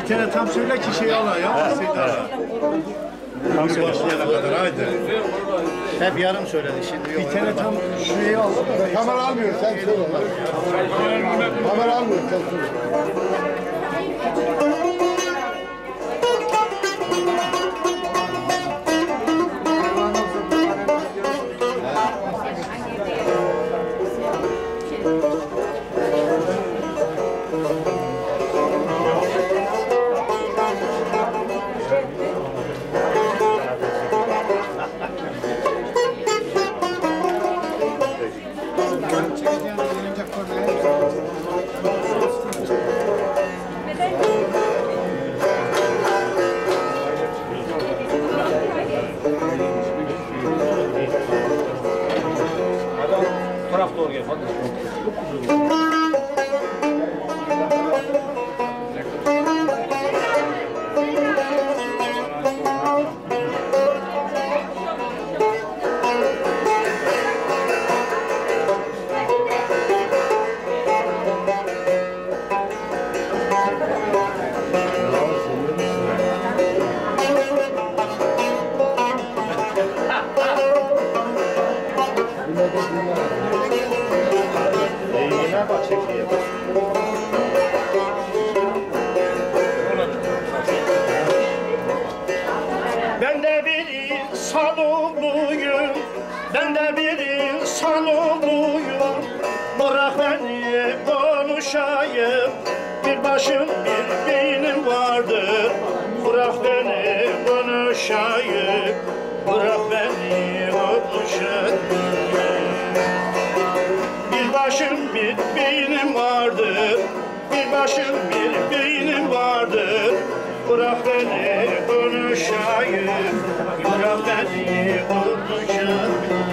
Bir tane tam söyle ki şey ala ya. Tam başlayana kadar haydi. Hep yarım söyledi şimdi. Bir tane tam şeyi al. Kamera almıyor sen söyle. Kamera almıyor sen söyle. Taraf doğru gel. Ben de bir insan oğluyum, ben de bir insan oğluyum. Bırak beni konuşayım, bir başım bir beynim vardır. Bırak beni konuşayım, bırak beni konuşayım. Bir başım bir beynim vardır, bir başım bir beynim vardır. Bırak beni konuşayım, bırak beni konuşayım.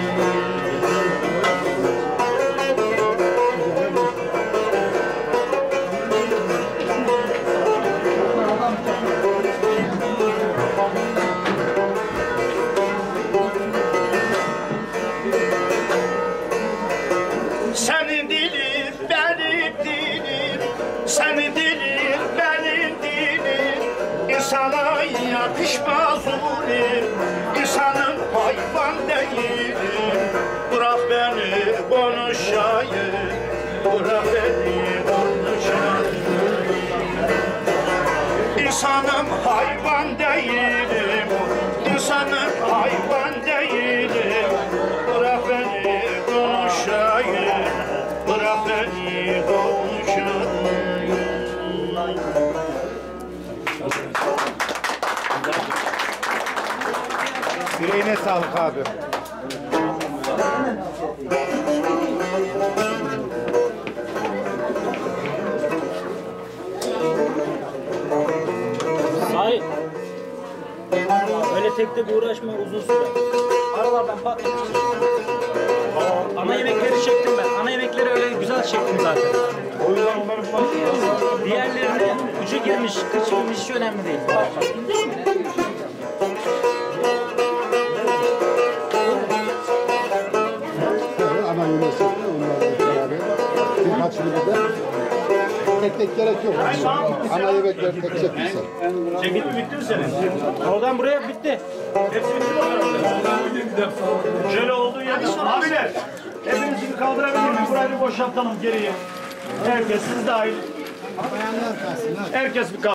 Senin dilin benim dilim, senin dilin benim dilim. İnsana yakışmaz ulim, insanım hayvan değilim. Bırak beni konuşayım, bırak beni konuşayım. İnsanım hayvan değilim, insanım hayvan değilim. Bırak beni konuşayım, bırak beni konuşayım. Yüreğine sağlık abi. Hayır. Öyle tek tek uğraşma, uzun süre. Aralardan pat. Ana yemekleri çektim ben. Ana yemekleri öyle güzel çektim zaten. O yüzden onları diğerlerine ucu girmiş, kıçılmış hiç önemli değil. Ana yemesi onlarla beraber. Birkaçını da tek tek gerek yok. Ana yemekler tek tek güzel. Bitti mi senin? Oradan buraya bitti. Hepsi bitti mi? Şöyle olduğu yerde. Abiler, hepiniz gibi kaldırabilir miyim? Burayı bir boşaltalım geriye. Herkes, siz dahil. Herkes bir kaldır.